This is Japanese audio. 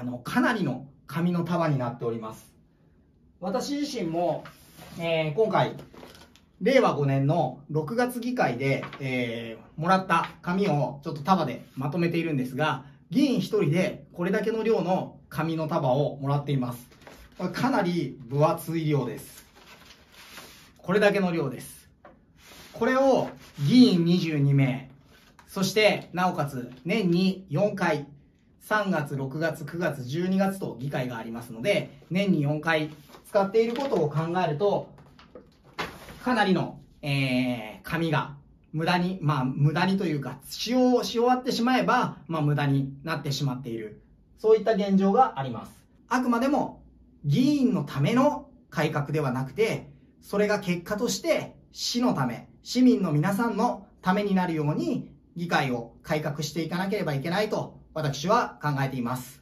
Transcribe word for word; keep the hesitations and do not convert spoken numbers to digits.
あの、かなりの紙の束になっております。私自身も、えー、今回、れいわごねんのろくがつ議会で、えー、もらった紙をちょっと束でまとめているんですが、議員一人でこれだけの量の紙の束をもらっています。これかなり分厚い量です。これだけの量です。これを議員にじゅうにめい、そしてなおかつ年によんかい、さんがつ、ろくがつ、くがつ、じゅうにがつと議会がありますので、年によんかい使っていることを考えると、かなりの、えー、紙が無駄に、まあ無駄にというか、使用し終わってしまえば、まあ無駄になってしまっている。そういった現状があります。あくまでも議員のための改革ではなくて、それが結果として市のため、市民の皆さんのためになるように議会を改革していかなければいけないと私は考えています。